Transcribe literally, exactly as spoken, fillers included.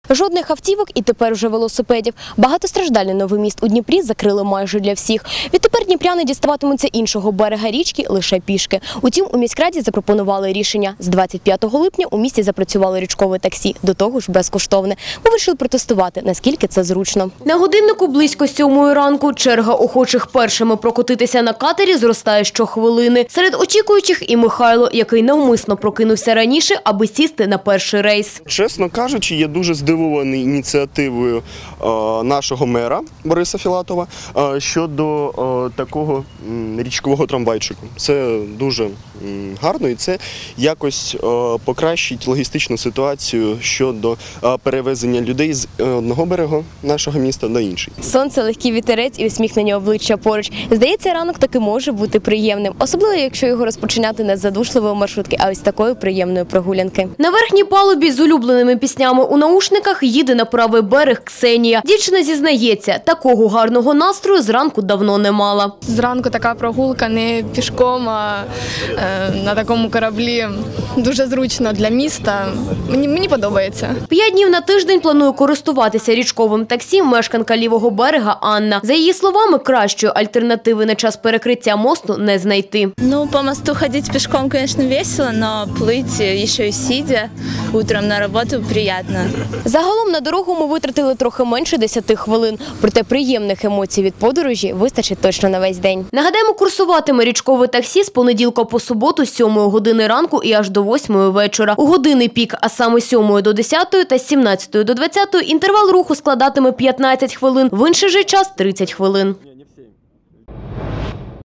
Жодних автівок і тепер вже велосипедів. Багатостраждальний Новий Міст у Дніпрі закрили майже для всіх. Відтепер дніпряни діставатимуться іншого берега річки лише пішки. Утім, у міськраді запропонували рішення. З двадцять п'ятого липня у місті запрацювало річкове таксі, до того ж безкоштовне. Ми вирішили протестувати, наскільки це зручно. На годиннику близько сьомої ранку. Черга охочих першими прокотитися на катері зростає щохвилини. Серед очікуючих і Михайло, який навмисно прокинувся раніше, аби сісти на перший рейс. Чесно кажучи, я дуже здивований ініціативою е, нашого мера Бориса Філатова е, щодо е, такого м, річкового трамвайчику. Це дуже м, гарно і це якось е, покращить логістичну ситуацію щодо е, перевезення людей з одного берега нашого міста до іншого. Сонце, легкий вітерець і усміхнені обличчя поруч. Здається, ранок таки може бути приємним. Особливо, якщо його розпочинати не з задушливої маршрутки, а ось такої приємної прогулянки. На верхній палубі з улюбленими піснями у наушниках їде на правий берег Ксенія. Дівчина зізнається, такого гарного настрою зранку давно не мала. Зранку така прогулка не пішком, а е, на такому кораблі дуже зручно для міста. Мені, мені подобається. П'ять днів на тиждень планує користуватися річковим таксі мешканка лівого берега Анна. За її словами, кращої альтернативи на час перекриття мосту не знайти. Ну, по мосту ходить пешком, конечно, весело, но плыть еще и сидя утром на работу приятно. Загалом на дорогу ми витратили трохи менше десяти хвилин. Проте приємних емоцій від подорожі вистачить точно на весь день. Нагадаємо, курсуватиме річкове таксі з понеділка по суботу з сьомої години ранку і аж до восьмої вечора. У години пік, а саме з сьомої до десятої та з сімнадцятої до двадцятої інтервал руху складатиме п'ятнадцять хвилин, в інший же час – тридцять хвилин.